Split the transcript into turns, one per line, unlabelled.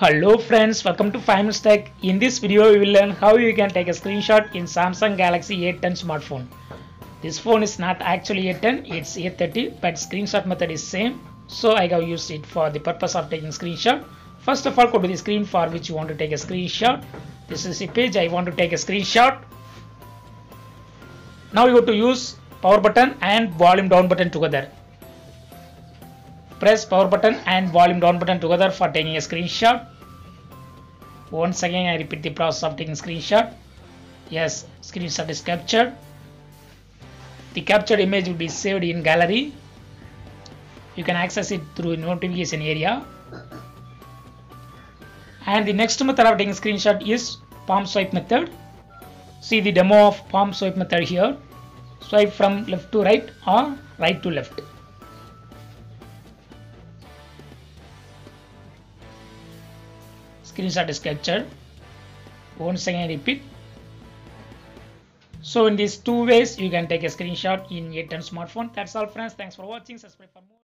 Hello friends, welcome to 5 Minutes Tech. In this video, we will learn how you can take a screenshot in Samsung Galaxy A10 smartphone. This phone is not actually A10, it's A30, but screenshot method is same. So I have used it for the purpose of taking screenshot. First of all, go to the screen for which you want to take a screenshot. This is the page I want to take a screenshot. Now you go to use power button and volume down button together. Press power button and volume down button together for taking a screenshot. Once again, I repeat the process of taking screenshot. Yes, screenshot is captured. The captured image will be saved in gallery. You can access it through notification area. And the next method of taking screenshot is palm swipe method. See the demo of palm swipe method here. Swipe from left to right or right to left. Screenshot is captured. Once again repeat. So in these two ways you can take a screenshot in A10 smartphone. That's all friends. Thanks for watching. Subscribe for more.